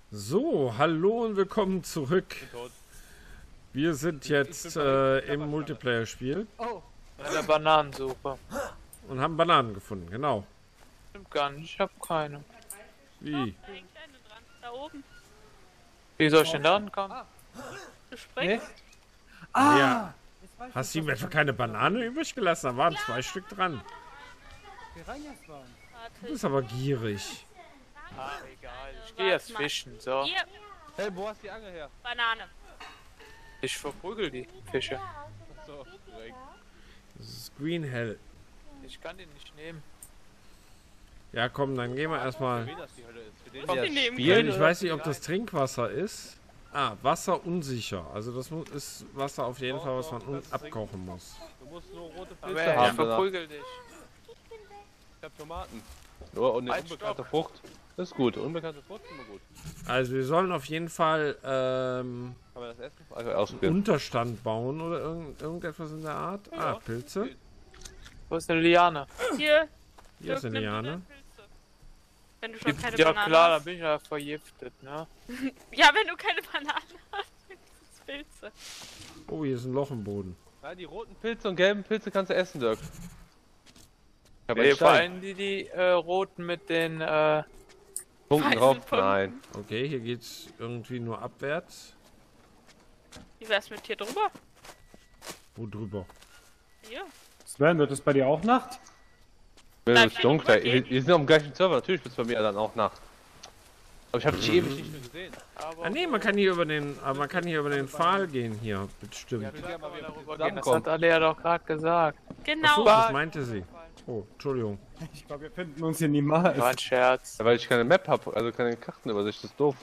So, hallo und willkommen zurück. Wir sind jetzt im Multiplayer-Spiel Oh, Eine Bananensuche. und haben Bananen gefunden, genau. Stimmt gar nicht, ich hab keine. Wie? Da hängt eine dran. Da oben. Wie soll ich denn da ankommen? Du springst. Ja. jetzt weiß ich, Hast du ihm was etwa keine Banane übrig gelassen? Da waren 2 Stück dran. Piranhas waren. Du Warte. bist aber gierig. Ah, egal. Ich gehe jetzt fischen, so. Hier, Hey, wo hast du die Angel her? Banane. Ich verprügel die Fische. So, direkt. Das ist Green Hell. Ich kann den nicht nehmen. Ja, komm, dann gehen wir erstmal. Wen das die Hölle ist? Für den Komm, wir die nehmen spielen? Ich weiß nicht, ob das Trinkwasser ist. Ah, Wasser unsicher. Also das ist Wasser auf jeden Fall, was man abkochen muss. Du musst nur rote Aber Pilze ich haben. danach. verprügel dich. Ich hab Tomaten. Nur und eine Halt, unbekannte stopp. Frucht. Das ist gut. Unbekannte Frucht ist immer gut. Also wir sollen auf jeden Fall Kann man das essen? Also ausprobieren. Unterstand bauen oder irgendetwas in der Art. Ah, Pilze. Wo ist eine Liane? Hier. Hier ist Dirk, eine nimm du Liane. deine Pilze. Wenn du schon keine Ja Banane klar, da hast. bin ich ja vergiftet, ne? Ja, wenn du keine Banane hast, dann ist es Pilze. Oh, hier ist ein Loch im Boden. Nein, die roten Pilze und gelben Pilze kannst du essen, Dirk. Ich hab Ey, einen vor Stein. allem die roten mit den Punkten weißen drauf. Punkten. Nein. Okay, hier geht's irgendwie nur abwärts. Wie wär's mit hier drüber? Wo drüber? Hier. Sven, wird es bei dir auch Nacht? Mir Bleib ist hier dunkel. rübergehen. Wir sind auf dem gleichen Server. Natürlich wird es bei mir dann auch Nacht. Aber ich habe dich ewig nicht mehr gesehen. aber Ah nee, man kann hier über den Pfad gehen hier, bestimmt. Ja, klar kann man darüber gehen. Das zusammenkommen. hat alle ja doch gerade gesagt. Genau. Achso, das meinte sie. Oh, Entschuldigung. Ich glaube, wir finden uns hier niemals. War ein Scherz. Ja, weil ich keine Map habe, also keine Kartenübersicht. Das ist doof.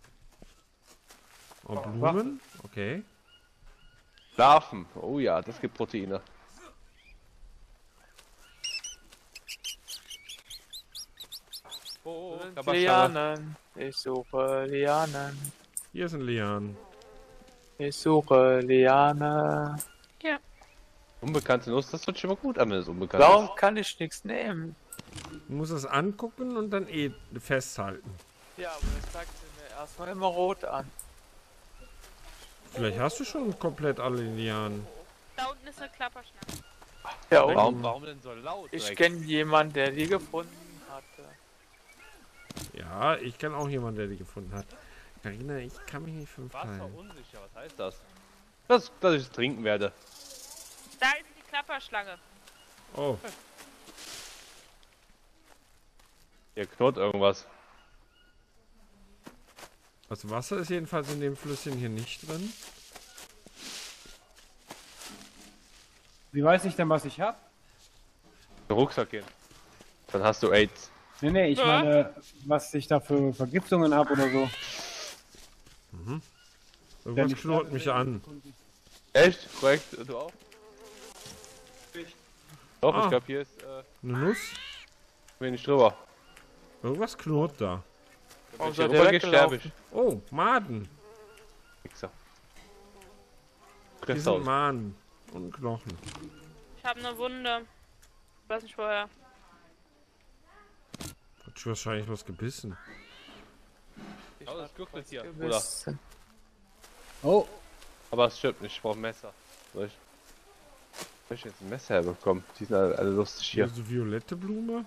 Oh, Blumen? Okay. Larven. Oh ja, das gibt Proteine. Oh, Lianen. Ich suche Lianen. Hier sind Lianen. Ich suche Liane. Unbekannte Nuss, das wird schon mal gut an, wenn es unbekannt Warum kann ich nichts nehmen? Du musst es angucken und dann festhalten. Ja, aber das zeigt sie mir erstmal immer rot an. Vielleicht hast du schon komplett alle Lianen. Da unten ist eine Klapperschlange. Ja, ist. und Warum denn so laut? ich direkt? kenne jemanden, der die gefunden hatte. Ja, ich kenne auch jemanden, der die gefunden hat. Carina, ich kann mich nicht Wasser verteilen. unsicher, was heißt das? Dass ich es trinken werde. Da ist die Klapperschlange. Oh, Hier knurrt irgendwas. das Wasser ist jedenfalls in dem Flüsschen hier nicht drin. Wie weiß ich denn, was ich hab? Den Rucksack gehen. Dann hast du AIDS. Nee, ich Ja. meine, was ich da für Vergiftungen hab oder so. Irgendwas ich knurrt kann- mich an. Echt? Korrekt? Du auch? Doch, Ah. ich glaube hier ist Eine Nuss? wenig drüber. Irgendwas knurrt da. Wenn Warum ich hier seid ihr rüber gehe, sterbe weggelaufen? ich. Oh, Maden. Wichser. Hier Kriegst sind aus. Maden und Knochen. Ich habe eine Wunde. Ich weiß nicht woher. Hat schon wahrscheinlich was gebissen. Ich Oh, das hab gürtelt was hier, gewissen. Oh, Aber es stimmt nicht, ich brauche ein Messer. Soll ich jetzt ein Messer herbekommen? Die sind alle lustig Hier hier. ist eine violette Blume.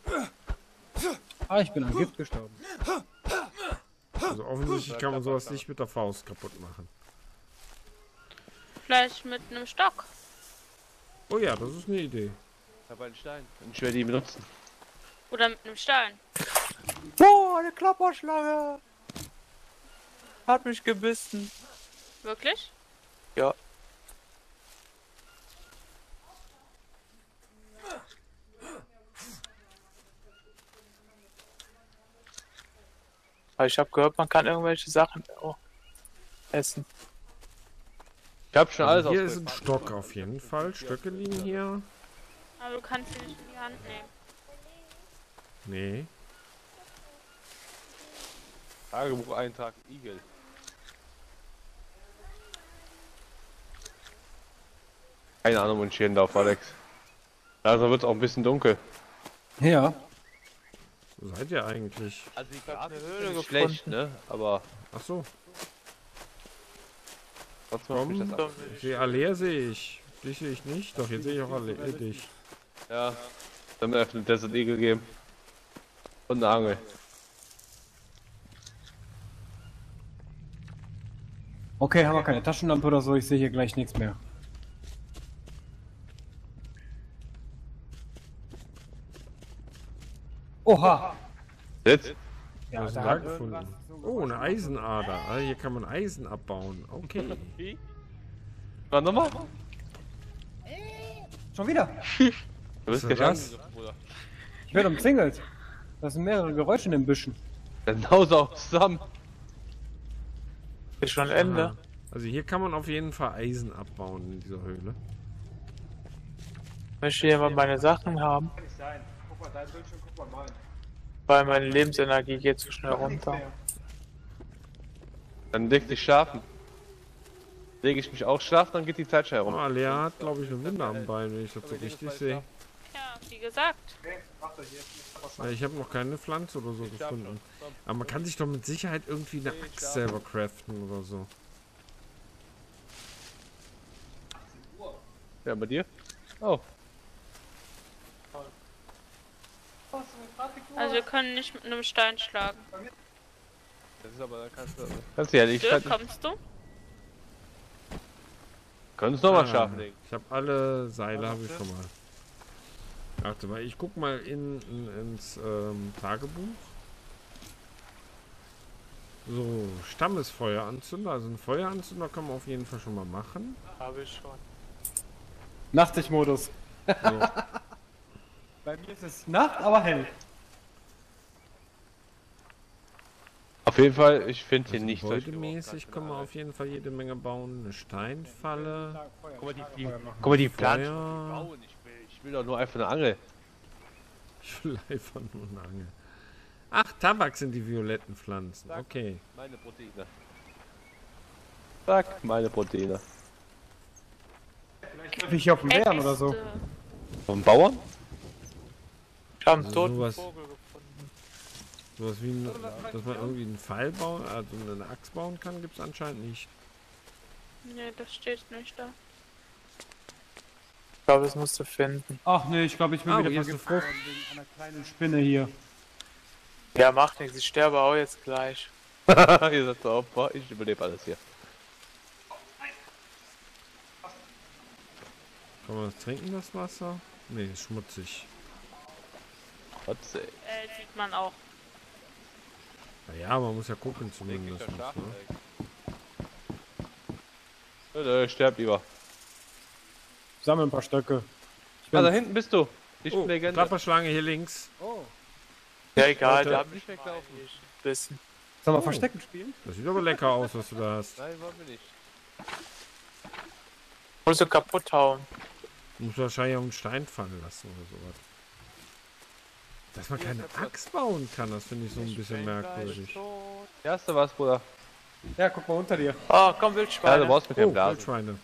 ich bin an Gift gestorben. Also offensichtlich kann man sowas nicht mit der Faust kaputt machen. Vielleicht mit einem Stock. Oh ja, das ist eine Idee. Ich habe einen Stein. Und ich werde ihn benutzen. Oder mit einem Stein. Oh, eine Klapperschlange! Hat mich gebissen. Wirklich? Ja. Aber ich habe gehört, man kann irgendwelche Sachen essen. Ich habe schon alles Also hier ist ein ausprobiert. Stock auf jeden Fall. Stöcke liegen hier. Aber du kannst sie nicht in die Hand nehmen. Nee. Tagebucheintrag Igel. Keine Ahnung, wo ich hin darf, Alex. Also wird es auch ein bisschen dunkel. Ja. Wo seid ihr eigentlich? Also die hab Grafik eine ist Höhle ja nicht gefunden. schlecht, ne? Aber Ach so. trotzdem hab ich das Komm, ab. Ich sehe Alea sehe ich. Dich sehe ich nicht. Doch, jetzt sehe ich auch Alea dich. Ja. Dann mir einen Desert Eagle geben. Und eine Angel. Okay, haben wir keine Taschenlampe oder so, ich sehe hier gleich nichts mehr. Oha! Sitz. Ja, Was hast du da da hat gefunden? irgendwas so Oh, eine gewaschen. Eisenader. Ah, hier kann man Eisen abbauen. Okay. War nochmal? Schon wieder! Du bist ist das? gegangen, Bruder. Ich werde umzingelt. Das sind mehrere Geräusche in den Büschen. Dann haus auch zusammen. Ist schon Ende. Aha. Also hier kann man auf jeden Fall Eisen abbauen in dieser Höhle. Möchte jemand meine Sachen haben? Kann nicht sein. Guck mal, dein Bildschirm, guck mal meinen. Weil meine Lebensenergie geht zu schnell runter. Dann leg dich schlafen. Lege ich mich auch schlafen, dann geht die Zeit schnell Oh, rum. Alea hat, glaube ich, eine Wunde am Bein, wenn ich das so richtig sehe. Ja, wie gesagt. Ja, ich habe noch keine Pflanze oder so gefunden. Aber man kann sich doch mit Sicherheit irgendwie eine Axt selber craften oder so. Ja, bei dir? Oh. Also wir können nicht mit einem Stein schlagen. Das ist aber, da kannst du ja nicht. Dirk, kommst du? Könntest nochmal Ah, schlafen legen. ich habe alle Seile, habe ich schon mal. Warte mal, ich guck mal ins Tagebuch. So, Stammesfeueranzünder. Also ein Feueranzünder kann man auf jeden Fall schon mal machen. Habe ich schon. Nachtsichtmodus. So. Bei mir ist es Nacht, aber hell. Auf jeden Fall, ich finde hier Also nicht solche gebäudemäßig kann man auf jeden Fall jede Menge bauen. Eine Steinfalle. Guck mal, die Pflanzen. Feuer. Bauen. Ich will doch nur einfach eine Angel. Ich will einfach nur eine Angel. Ach, Tabak sind die violetten Pflanzen. Okay. Meine Proteine. Zack, meine Proteine. Treffe ich hier auf den Bären oder so. Äxte. Vom Bauern? Ich habe einen Also toten sowas- Vogel gefunden. Sowas wie ein, dass man irgendwie einen Pfeil bauen, also eine Axt bauen kann, gibt es anscheinend nicht. Nee, das steht nicht da. Ich glaube, das musst du finden. Ach nee, ich glaube, ich bin Ah, wieder hier ist eine vergiftet worden wegen einer kleinen Spinne hier. Ja, macht nichts. Ich sterbe auch jetzt gleich. Ihr seid so Opfer, ich überlebe alles hier. Kann man das trinken, das Wasser? Nee, ist schmutzig. Trotzdem. Sieht man auch. Naja, man muss ja gucken Leg dich zumindest. doch schlafen, Ne? ey. Ich sterb lieber. Sammel ein paar Stöcke. Ah, da hinten bist du. Ich Oh, bin Legende. Klapperschlange hier links. Oh. Ja, egal, Leute, da hab nicht ich weglaufen. Wissen. Sollen wir Oh. Verstecken spielen? Das sieht aber lecker aus, was du da hast. Nein, wollen wir nicht. Musst du kaputt hauen. Du musst wahrscheinlich auch einen Stein fallen lassen oder sowas. Dass man keine Axt bauen kann, das finde ich so ein bisschen merkwürdig. Hier hast du was, Bruder. Ja, guck mal unter dir. Oh, komm, Ja, Wildschweine. du brauchst mit Oh, dem Blasen. Wildschweine.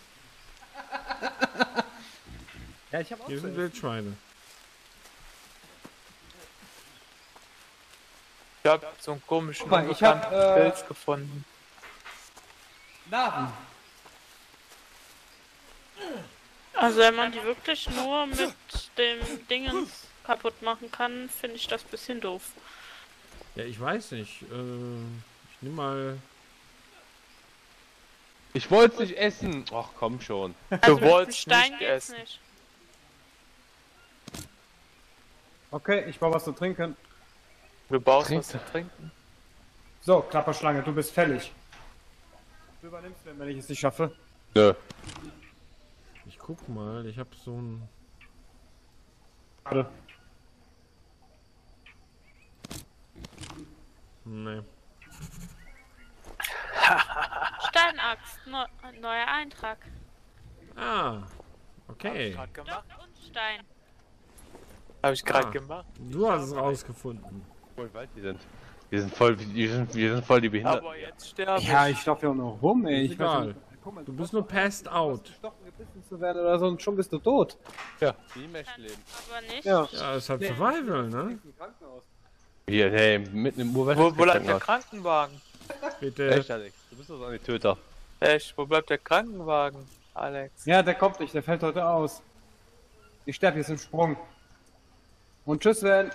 Ja, ich habe auch Hier sind Wildschweine. Ich hab so einen komischen Guck mal, ich hab, unbekannten Pilz gefunden. Narben. Also wenn man die wirklich nur mit dem Dingens kaputt machen kann, finde ich das ein bisschen doof. Ja, ich weiß nicht. Ich nehme mal. Ich wollte es nicht essen. Ach, komm schon. Also mit dem wolltest Stein nicht geht's essen. nicht. Okay, ich baue was zu trinken. Du baust Trinkst was zu trinken. So, Klapperschlange, du bist fällig. Du übernimmst den, wenn ich es nicht schaffe. Nö. Ich guck mal, ich habe so ein. Warte. Nee. Steinaxt, neuer Eintrag. Ah, Hab okay. ich grad gemacht. Stock und Stein. Hab ich gerade Ah. gemacht. Du hast es rausgefunden. Voll weit die sind. Wir sind voll die Behinderten. Aber jetzt sterbe Ja, ich. ich laufe ja auch noch rum, ey. Ist Ich weiß egal. nicht, guck mal, Du bist nur passed out. gestochen, gebissen zu werden oder so und schon bist du tot. Ja, wie im echten Leben. Aber nicht. Ja. Ja, ist halt Survival, ne? Im Krankenhaus. Hier, hey, mitten im Urwald. Wo bleibt der Krankenwagen? Bitte. Echt, Alex? Du bist doch so ein Töter. Echt, wo bleibt der Krankenwagen, Alex? Ja, der kommt nicht, der fällt heute aus. Ich sterbe jetzt im Sprung. Und tschüss, Sven.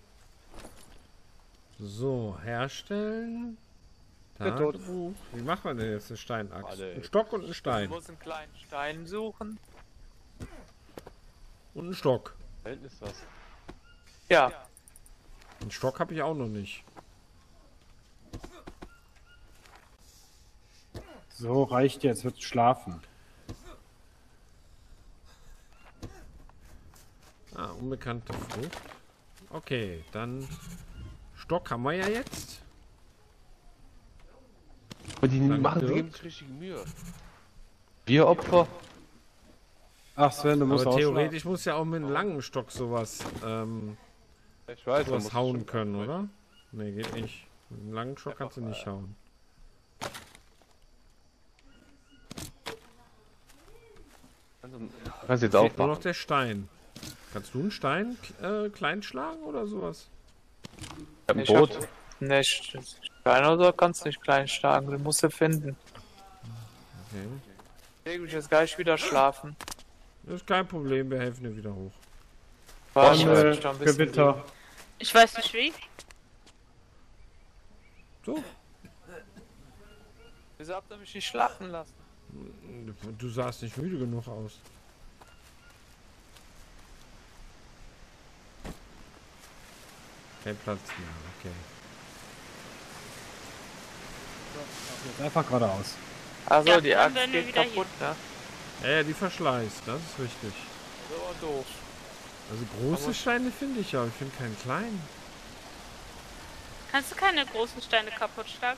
So, herstellen. Der tot. Tagebuch. Wie macht man denn jetzt eine Steinachs? Warte. Ein Stock und ein Ich Stein. muss einen kleinen Stein suchen. Und ein Stock. Da hinten ist was. Ja, Einen Stock habe ich auch noch nicht. So, reicht jetzt, wird schlafen. Ah, unbekannte Frucht. Okay, dann Stock haben wir ja jetzt. Aber die Danke. machen sich eben richtig Mühe. Wir Opfer. Ach, Sven, du musst Aber auch theoretisch muss ja auch mit einem langen Stock sowas, Ich weiß, man sowas muss hauen schon- können, oder? Ne, geht nicht. Mit einem langen Stock kannst du nicht hauen. Kannst jetzt Fehlt nur aufmachen. noch der Stein. Kannst du einen Stein klein schlagen oder sowas? Ich hab ein ich Boot. hab nicht. Klein oder so kannst du nicht klein schlagen, den musst du finden. Okay. Leg mich jetzt gleich wieder schlafen. Das ist kein Problem, wir helfen dir wieder hoch. Weil ich Sonne, muss mich da ein bisschen Gewitter. Ich weiß nicht wie. So, Wieso habt ihr mich nicht schlafen lassen? du sahst nicht müde genug aus. Kein Platz mehr, okay. Jetzt einfach geradeaus. Also Ja, die dann Axt werden wir geht wieder kaputt, ne? Ja, die verschleißt, das ist richtig. So doof. Also große Steine finde ich ja, ich finde keinen kleinen. Kannst du keine großen Steine kaputt schlagen?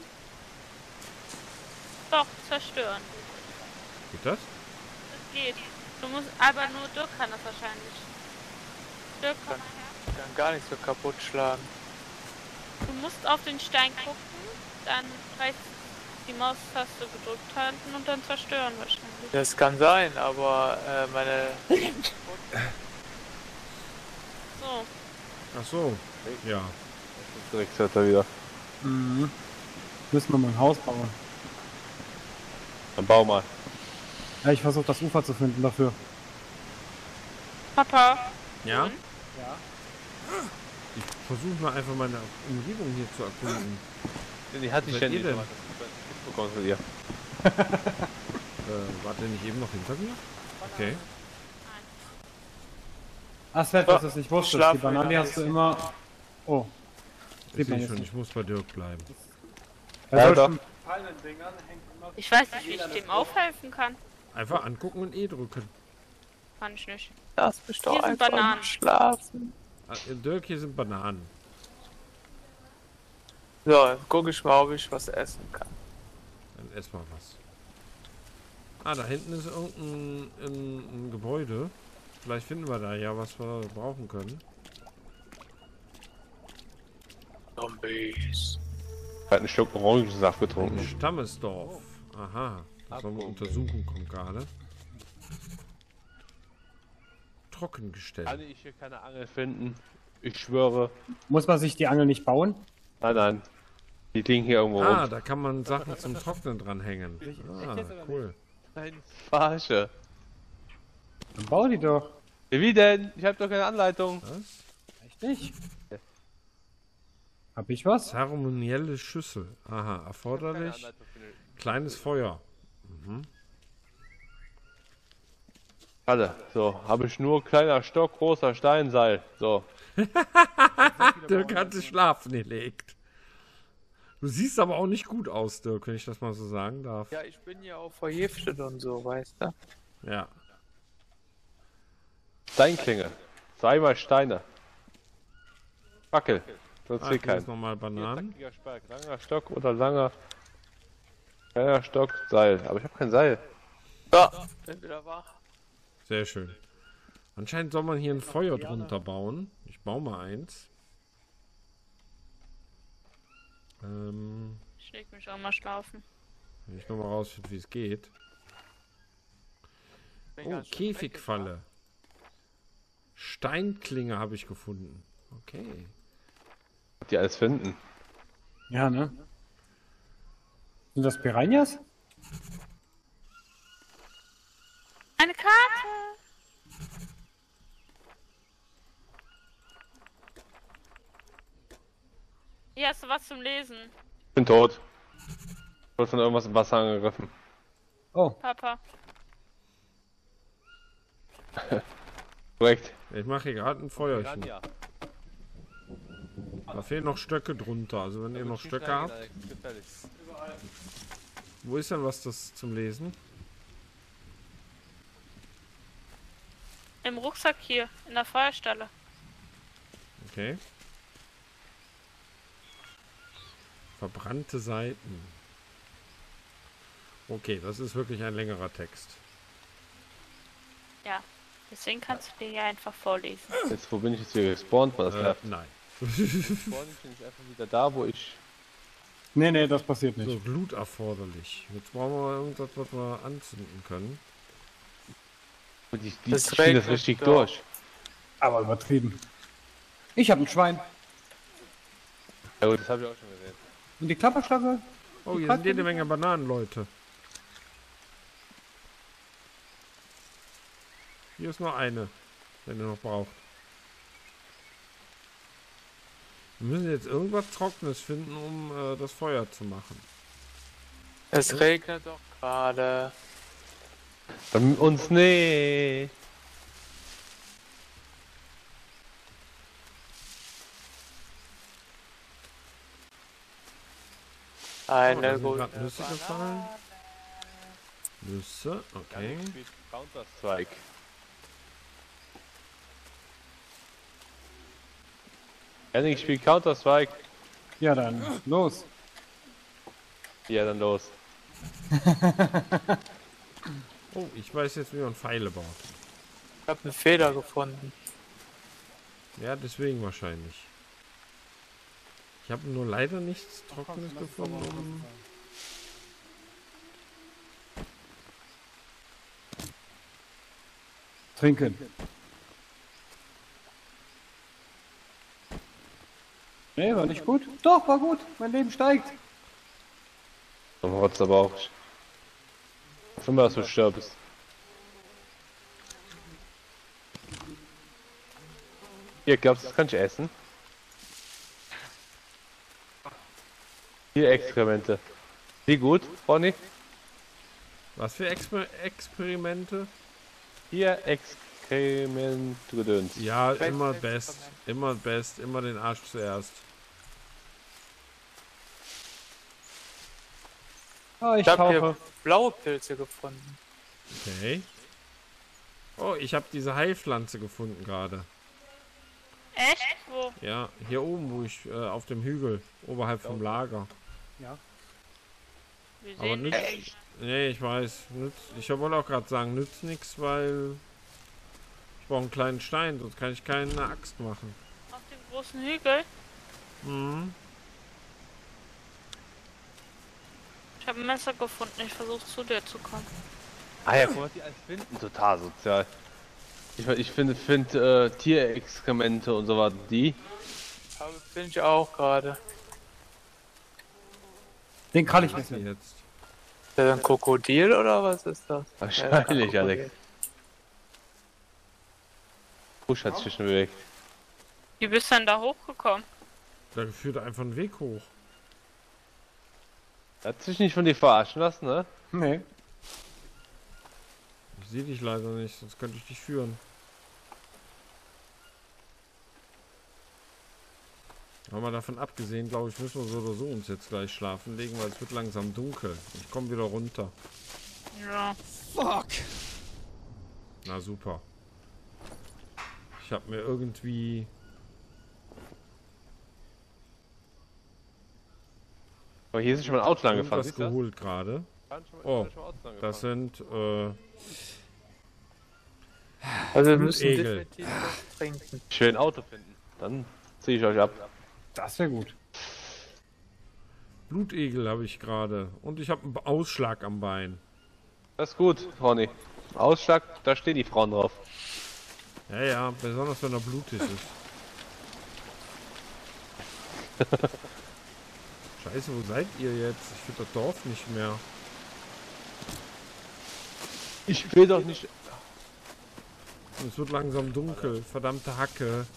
Doch, zerstören. Geht das? Das geht. Du musst, aber nur Dirk kann das wahrscheinlich. Dirk, komm mal her. Ich kann gar nicht so kaputt schlagen. Du musst auf den Stein gucken, dann rechts die Maustaste gedrückt halten und dann zerstören wahrscheinlich. Das kann sein, aber meine... So. Ach so, ja. Dreckswetter wieder. Mhm. Müssen wir mal ein Haus bauen. Dann bau mal. Ja, ich versuche das Ufer zu finden dafür. Papa. Ja? Und? Ich versuche mal einfach meine Umgebung hier zu erkunden. Die hatte ich Seid ja ihr nicht. denn? Das bekommst von dir. Wart ihr nicht eben noch hinter mir? Okay. Ach, Sven, dass du es nicht wusstest. Schlaf Die Banane wieder hast du ein immer... Oh. Ich Sieht man sehe jetzt schon, nicht. ich muss bei Dirk bleiben. Bei Ja, solchen Pallendingern hängt immer... Ich weiß nicht, wie ich dem aufhelfen kann. Einfach angucken und E drücken. Kann ich nicht. Lass mich doch Hier sind einfach Bananen. mal schlafen. Ah, Dirk, hier sind Bananen. So, jetzt guck ich mal, ob ich was essen kann. Dann ess mal was. Ah, da hinten ist irgendein ein Gebäude. Vielleicht finden wir da ja, was wir brauchen können. Zombies. Hat einen Schluck Orangensaft getrunken. Stammesdorf. Aha. Das sollen wir untersuchen, kommt gerade. Trockengestellt. Kann ich hier keine Angel finden? Ich schwöre. Muss man sich die Angel nicht bauen? Nein, nein. Die liegen hier irgendwo Ah, rum. da kann man Sachen zum Trocknen dranhängen. Ah, cool. Nein, Verarsche. Dann bau die doch. Wie denn? Ich habe doch keine Anleitung. Was? Echt nicht? Hab ich was? Zeremonielle Schüssel. Aha, erforderlich. Kleines Feuer. Alle. So, habe ich nur kleiner Stock, großer Steinseil. So. Dirk hat sich schlafen gelegt. Du siehst aber auch nicht gut aus, Dirk, wenn ich das mal so sagen darf. Ja, ich bin ja auch vergiftet und so, weißt du? Ja. Steinklinge. Zweimal Steine. Fackel. Sonst Ah, hier hier ist kein. nochmal Bananen. Zackiger Spark. Langer Stock oder langer. Kleiner Stock, Seil. Aber ich habe kein Seil. So, bin wieder wach. Sehr schön. Anscheinend soll man hier ein Feuer drunter bauen. Ich baue mal eins. Ich leg mich auch mal schlafen. Wenn ich nochmal rausfinde, wie es geht. Bin Oh, ganz schön Käfigfalle. Steinklinge habe ich gefunden. Okay. Die alles finden. Ja, ne? Sind das Piranhas? Eine Karte! Hier hast du was zum Lesen, Ich bin tot. Ich wurde von irgendwas im Wasser angegriffen. Oh, Papa. Korrekt. Ich mache hier gerade ein Feuerchen. Piranha. Da fehlen noch Stöcke drunter. Also wenn ihr noch Stöcke habt. Wo ist denn was das zum Lesen? Im Rucksack hier, in der Feuerstelle. Okay. Verbrannte Seiten. Okay, das ist wirklich ein längerer Text. Ja, deswegen kannst du dir hier einfach vorlesen. Jetzt, wo bin ich jetzt wieder gespawnt? War das klar? Nein. Gespawnt, ich bin jetzt einfach wieder da, wo ich... nee, das passiert nicht. So, Glut erforderlich. Jetzt brauchen wir mal irgendwas, was wir anzünden können. Die Das ziehen das regnet richtig doch. durch. Aber übertrieben. Ich habe ein Schwein. Ja gut, das habe ich auch schon gesehen. Und die Klapperschlange? Oh, hier sind jede Menge Bananen, Leute. Hier ist nur eine, wenn ihr noch braucht. Wir müssen jetzt irgendwas Trockenes finden, um das Feuer zu machen. Es regnet doch gerade. Bei uns nicht. Oh, da Eine sind gute grad Nüsse gefallen. Nüsse, okay. Counter-Strike. Henning spielt Counter-Strike. Ja, dann los. Ja, dann los. Oh, ich weiß jetzt, wie man Pfeile baut. Ich habe einen Feder gefunden. Ja, deswegen wahrscheinlich. Ich habe nur leider nichts Trockenes gefunden. Trinken. Nee, war nicht gut. Doch, war gut. Mein Leben steigt. Dann rotzt aber auch. Hoffen wir, dass du stirbst. Hier, glaubst du, das kann ich essen? Hier Exkremente. Wie gut, Ronny? Was für Experimente? Hier Exkrement-Gedöns. Ja, Best immer Experiment. best. Immer best. Immer den Arsch zuerst. Ah, ich Ich habe tauche. hier blaue Pilze gefunden. Okay. Oh, ich habe diese Heilpflanze gefunden gerade. Echt? Wo? Ja, hier oben, wo ich auf dem Hügel, oberhalb vom Lager. Ja. Wir Aber sehen nützt. nicht. Nee, ich weiß. Ich wollte auch gerade sagen, nützt nichts, weil ich brauche einen kleinen Stein, sonst kann ich keine Axt machen. Auf dem großen Hügel. Mhm. Ich habe ein Messer gefunden. Ich versuche zu dir zu kommen. Ah ja, guck mal, die alles finden. Total sozial. Ich finde Tierexkremente und so weiter, die. Aber bin ich auch gerade. Den kann ich Was nicht. jetzt? Ist das ein Krokodil oder was ist das? Wahrscheinlich, Ja, Alex. Busch hat sich schon bewegt. Wie bist du denn da hochgekommen? Da führt einfach ein Weg hoch. Hat sich nicht von dir verarschen lassen, ne? Nee. Ich sehe dich leider nicht, sonst könnte ich dich führen. Aber mal davon abgesehen, glaube ich, müssen wir so oder so uns jetzt gleich schlafen legen, weil es wird langsam dunkel. Ich komme wieder runter. Ja. Fuck. Na super. Ich habe mir irgendwie... Aber hier ist schon mal ein Auto lang gefahren, irgendwas siehst du? geholt gerade. Oh, das sind... Also wir müssen Blutegel. definitiv was trinken. Ich will ein Auto finden. Dann ziehe ich euch ab. Das wäre gut. Blutegel habe ich gerade. Und ich habe einen Ausschlag am Bein. Das ist gut, Ronny. Ausschlag, da stehen die Frauen drauf. Ja, ja, besonders wenn er blutig ist. Scheiße, wo seid ihr jetzt? Ich finde das Dorf nicht mehr. Ich will doch nicht. Und es wird langsam dunkel. Verdammte Hacke.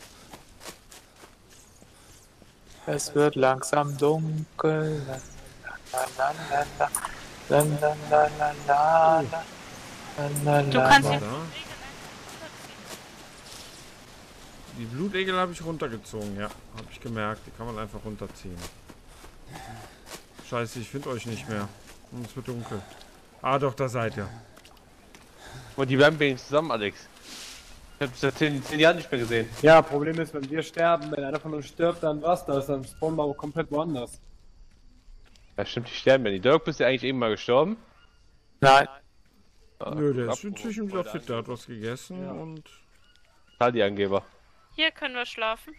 Es wird langsam dunkel. La, la, la, la, la, la, la, la, la, la, la, Du la, kannst la. den Da. Die Blutegel habe ich runtergezogen, ja. Habe ich gemerkt. Die kann man einfach runterziehen. Scheiße, ich finde euch nicht mehr. Und es wird dunkel. Ah, doch, da seid ihr. Und die bleiben wenigstens zusammen, Alex. Ich hab seit 10 Jahren nicht mehr gesehen. Ja, Problem ist, wenn wir sterben, wenn einer von uns stirbt, dann war's das. Dann spawnen wir komplett woanders. Ja, stimmt, die sterben ja nicht. Dirk, bist du eigentlich eben mal gestorben? Nein. Nö, der ist inzwischen wieder fit. Der hat was gegessen Ja. und... Die Angeber. Hier können wir schlafen.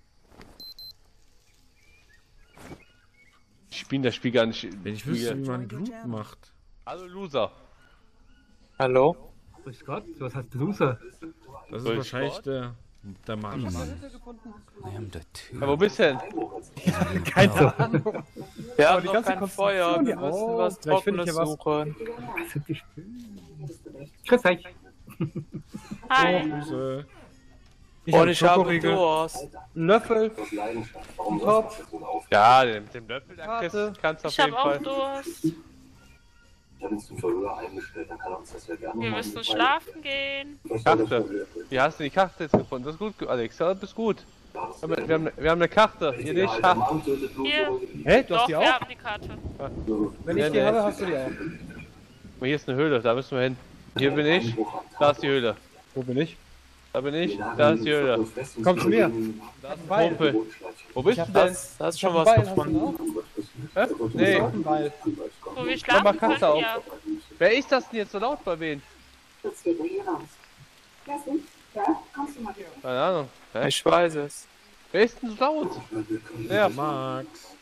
Ich spiele das Spiel gar nicht. Wenn ich wüsste, wie man Blut macht. Hallo Loser. Hallo? Grüß Gott, was heißt Loser? Das ist Soll ich wahrscheinlich Sport? der Mann. Ja, wo bist du denn? Keine Ahnung. Wir Aber haben die noch ganze kein Konstruktion Feuer. Wir hier müssen auch. was Vielleicht finde ich Trockenes hier was. suchen. Grüß euch. Hi. Grüße. Und ich habe Schokoriegel, Durst. einen Löffel, einen Topf. Ja, mit dem Löffel da Warte. kannst du auf Ich habe jeden auch Fall. Durst. Ich habe ihn zum Verhör eingestellt, dann kann er uns das ja gerne Wir mal müssen mitteilen. schlafen gehen. Was soll das Karte. Problem? Wie hast du die Karte jetzt gefunden? Das ist gut, Alex. Ja, das ist gut. Wir haben eine Karte. Hier Der nicht. alte Ha. Mann tötet Blut Hier. über die- Hä, du Doch, hast die wir auch? haben die Karte. Wenn ich Ja, die nee. habe, hast du die auch. Hier ist eine Höhle, da müssen wir hin. Hier bin ich. Da ist die Höhle. Wo bin ich? Da bin ich. Da ist die Höhle. Komm zu mir. Beil. Kumpel. Wo bist Ich du hab denn? Hast Ich schon hab was einen Beil, hast du gefunden? einen Hä? auch? Nee. Ich hab auch einen Beil. Wo wir Mach schlafen mal können, Karte auf. ja. Wer ist das denn jetzt so laut bei wen? Jetzt geht er hier raus. Wer sind? Ja, kommst du mal hier? Keine Ahnung. Hä? Ich weiß es. Wer ist denn so laut? Ja, Max.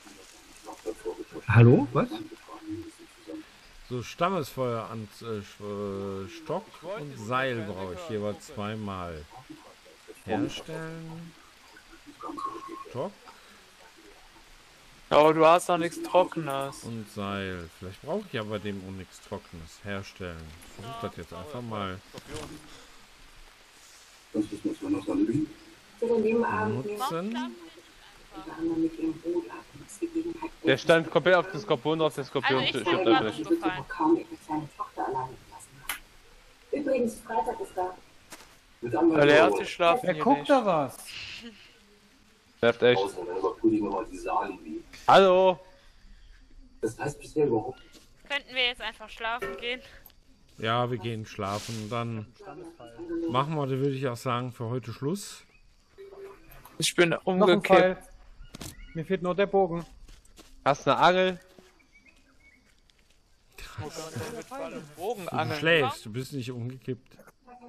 Hallo, was? So, Stammesfeuer an Stock und Seil brauche ich jeweils zweimal. Herstellen. Stock Aber du hast doch nichts Trockenes. und Seil. Vielleicht brauche ich aber dem auch nichts Trockenes. Herstellen. Ich versuche das jetzt einfach mal Das muss man noch erledigen. Für den Nebenabend nehmen nutzen. wir anderen mit ihrem Boot ab. Das Gelegenheit der stand komplett auf den Skorpion drauf. Der Skorpion Also ich stirbt bin einfach gerade nicht. umgefallen. kaum etwas seine Tochter alleine gelassen hat. Übrigens, Freitag ist da. Mit anderen Weil er hat die schlafen Wer hier guckt nicht. da was? Nervt echt. Ausländer überprüfen immer diese Alibi. Hallo. Das heißt bisher überhaupt Könnten wir jetzt einfach schlafen gehen? Ja, wir gehen schlafen. Dann machen wir, da würde ich auch sagen, für heute Schluss. Ich bin Noch ein umgekippt. Pfeil. Mir fehlt nur der Bogen. Hast eine Angel? Bogen Du angeln. schläfst, du bist nicht umgekippt.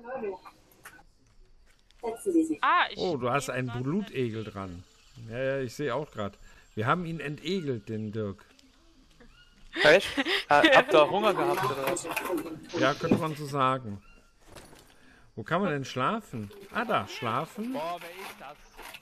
setzen Sie sich. Ah, ich. Oh, du hast einen Blutegel dran. Ja, ja, ich sehe auch gerade. Wir haben ihn entegelt, den Dirk. Echt? Habt ihr Hunger gehabt oder was? Ja, könnte man so sagen. Wo kann man denn schlafen? Ah, da, schlafen. Boah, wer ist das?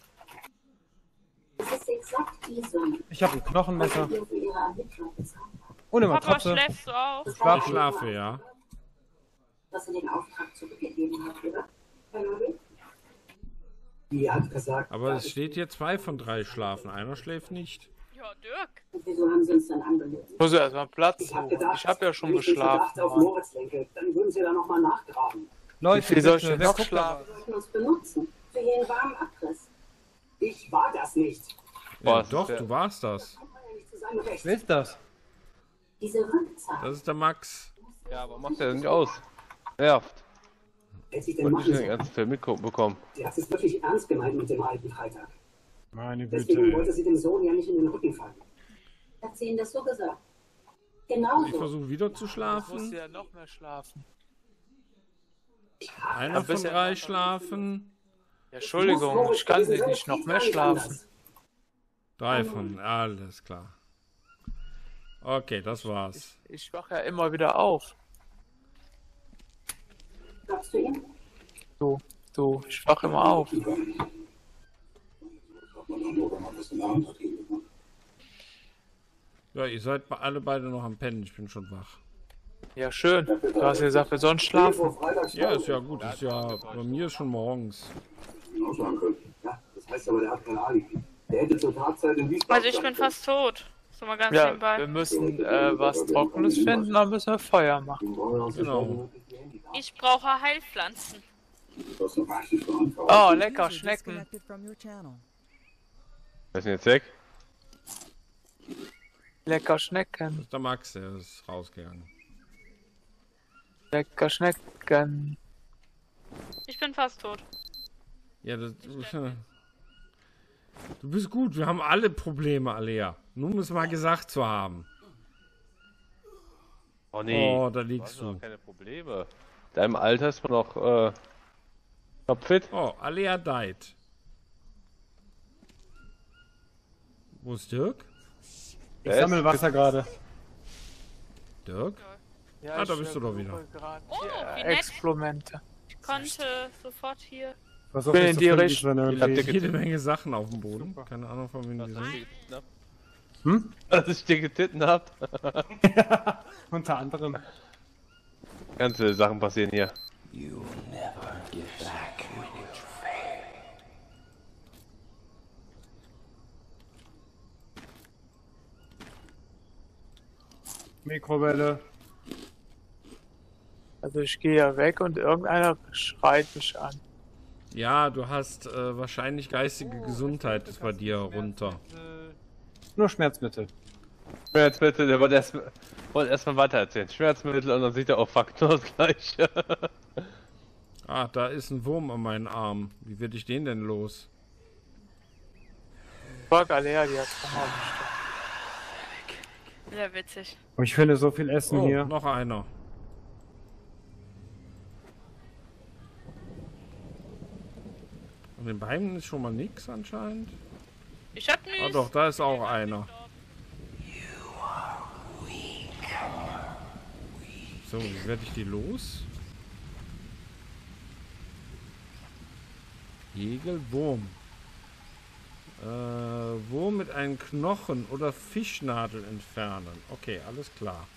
Es ist exakt die Summe, Ich habe ein Knochenmesser. die wir für Ihre Ermittlung bezahlt haben. Und eine Papa, Matratze. schläfst du auch? Ich schlafe, ja. Dass er den Auftrag zurückgegeben hat, oder? Herr Nobel? Die hat gesagt. Aber es steht hier 2 von 3 schlafen. Einer schläft nicht. Ja, Dirk. Und wieso haben Sie uns dann angelegt? Ich muss ja erstmal Platz Ich habe suchen. gedacht, Ich habe ja schon wenn ich den Verdacht geschlafen. auf Moritz lenke, dann würden Sie da nochmal nachgraben. Leute, Wie viel soll ich bitte, denn wer noch guckt da schlafen? was? Wir sollten uns benutzen. Für jeden warmen Abriss. Ich war das nicht. Boah, Ja, das ist doch, der- du warst das. Kommt man ja nicht zu seinem Recht. Wer ist das? Diese Rückzahlung. Das ist der Max. Ja, aber macht der nicht aus? Nervt. Hätte ich denn Und machen ich den sollen. ganzen Film mitbekommen. Sie hat es wirklich ernst gemeint mit dem alten Freitag. Meine Deswegen wollte Güte. sie dem Sohn ja nicht in den Rücken fallen. Hat sie Ihnen das so gesagt? Genau Ich so. versuche wieder zu Ich muss schlafen. ja noch mehr schlafen. Einer von bisher 3 noch- schlafen. Ja, Entschuldigung, ich kann nicht noch mehr schlafen. 3 von. Alles klar. Okay, das war's. Ich wache ja immer wieder auf. Glaubst du ihm? Du, ich wache immer auf. Ja, ihr seid alle beide noch am Pennen. Ich bin schon wach. Ja, schön. Du hast ja gesagt, wir sollen schlafen. Ja, ist ja gut. Ist ja, bei mir ist schon morgens. Ja, das heißt aber, der hat keine Alibi. Der hätte zur Tatzeit in Wiesbaden. Also ich bin fast tot. So mal ganz Ja, nebenbei. wir müssen was Trockenes finden, dann müssen wir Feuer machen. Genau. Ich brauche Heilpflanzen. Oh, lecker, Schnecken. Wer ist denn jetzt weg? Lecker Schnecken. Das ist der Max, der ist rausgegangen. Lecker Schnecken. Ich bin fast tot. Ja, das... Du bist gut. Wir haben alle Probleme, Alea. Nur um es mal gesagt zu haben. Oh nee. Oh, da Du liegst hast doch du. keine Probleme. In deinem Alter ist man noch topfit. Oh, Alea died. Wo ist Dirk? Ich sammle Wasser gerade. Dirk? Ja, Ah, da ich bist du doch wieder. versuche grad Oh, hier wie nett. Experimente. Ich konnte sofort hier. Versuch Bin mich in zu die finden, Richtung. wenn Hier liegt irgendwie- jede Menge Sachen auf dem Boden. Keine Ahnung, von wem die sind. Hm? Dass ich dir getitten hab. Unter anderem. Ganz viele Sachen passieren hier. Mikrowelle. Also ich gehe ja weg und irgendeiner schreit mich an. Ja, du hast wahrscheinlich geistige Gesundheit ist bei dir runter. Nur Schmerzmittel. Schmerzmittel, der wollte erstmal weiter erzählen. Schmerzmittel und dann sieht er auch Fakt nur das gleiche. Ah, da ist ein Wurm an meinem Arm. Wie werde ich den denn los? Fuck, Alea, die hat Hunger bestimmt. Sehr witzig. Oh, ich finde so viel Essen Oh, hier. noch einer. An den Beinen ist schon mal nix anscheinend. Ich hab nichts. Ah doch, da ist auch einer. So, wie werde ich die los? Jägelwurm. Wurm mit einem Knochen oder Fischnadel entfernen. Okay, alles klar.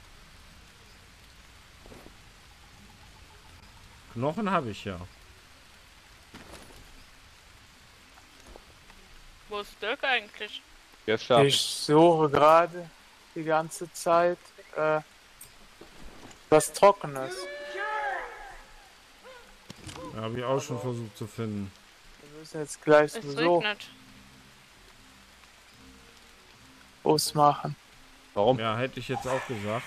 Knochen habe ich ja. Wo ist Dirk eigentlich? Jetzt schlafen. Ich suche gerade die ganze Zeit was Trockenes. Ja, habe ich auch schon versucht zu finden. Wir müssen jetzt gleich Es sowieso regnet. Bus machen. Warum? Ja, hätte ich jetzt auch gesagt.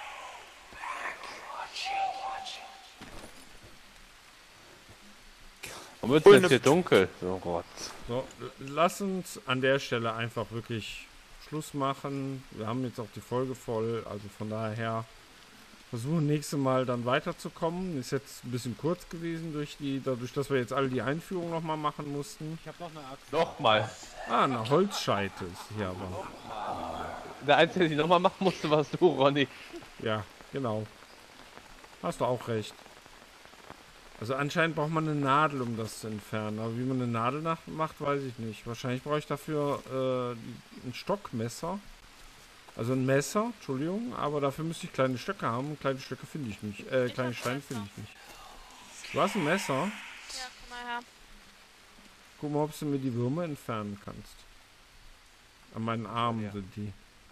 Warum wird es jetzt hier dunkel? Oh Gott. So, lass uns an der Stelle einfach wirklich Schluss machen. Wir haben jetzt auch die Folge voll, also von daher versuchen nächstes Mal dann weiterzukommen. Ist jetzt ein bisschen kurz gewesen dadurch, dass wir jetzt alle die Einführung nochmal machen mussten. Ich habe noch eine Axt. Nochmal. Ah, eine Holzscheite ist hier aber. Der Einzige, der die nochmal machen musste, warst du, Ronny. Ja, genau. Hast du auch recht. Also anscheinend braucht man eine Nadel, um das zu entfernen. Aber wie man eine Nadel macht, weiß ich nicht. Wahrscheinlich brauche ich dafür ein Stockmesser. Also ein Messer, Entschuldigung. Aber dafür müsste ich kleine Stöcke haben. Und kleine Stöcke finde ich nicht. Kleine Steine finde ich nicht. Du hast ein Messer. Ja, komm mal her. Guck mal, ob du mir die Würmer entfernen kannst. An meinen Armen sind die.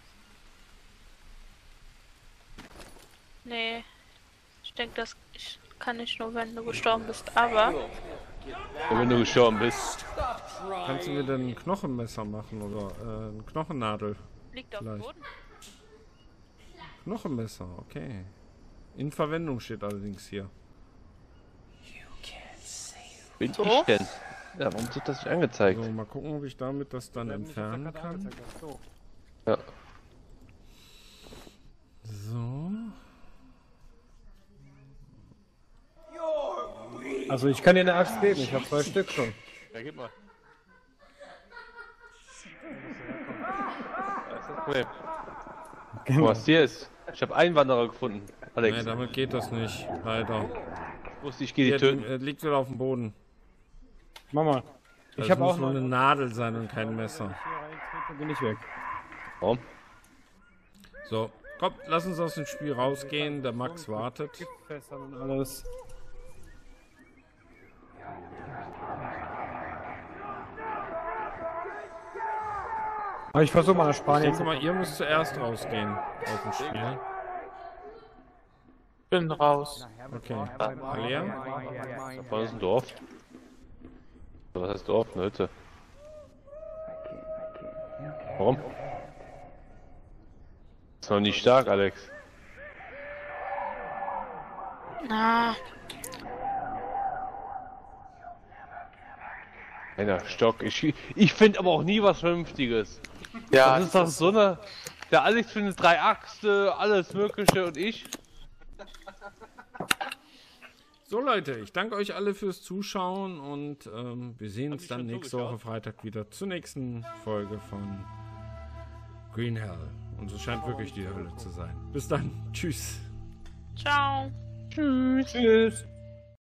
Nee. Ich denke, das kann ich nur, wenn du gestorben bist. Aber Ja, wenn du gestorben bist. Kannst du mir denn ein Knochenmesser machen oder eine Knochennadel? liegt auf dem Vielleicht. Boden. Knochenmesser, okay. In Verwendung steht allerdings hier. Bin So? ich denn? Ja, warum wird das nicht angezeigt? So, mal gucken, ob ich damit das dann entfernen kann. So. Ja. So. Also ich kann dir eine Axt geben, ich habe 2 Stück schon. Ja, gib mal. Das ist das Problem. Was hier ist? Ich habe Einwanderer gefunden. Alex, Nee, damit geht das nicht, leider. wusste ich, gehe die Hier, töten. liegt wieder auf dem Boden. Mach mal. Ich Das habe muss auch nur noch eine Nadel sein und kein Messer. Dann bin ich weg. Warum? So, komm, lass uns aus dem Spiel rausgehen. Der Max wartet. Giftfässern und alles. Aber ich versuche mal nach Ich Spanien denke mal, ihr müsst zuerst rausgehen aus dem Spiel. Bin raus. Okay. Alea? Was ist ein Dorf? Was heißt Dorf? Eine Hütte. Warum? Ist noch nicht stark, Alex. Na, Einer Stock. Ich finde aber auch nie was Vernünftiges. Ja, Das ist doch so eine. Der Alex findet 3 Achse, alles Mögliche und ich. So Leute, ich danke euch alle fürs Zuschauen und wir sehen uns dann nächste Woche Freitag wieder zur nächsten Folge von Green Hell. Und es scheint wirklich die Hölle zu sein. Bis dann. Tschüss. ciao. Tschüss.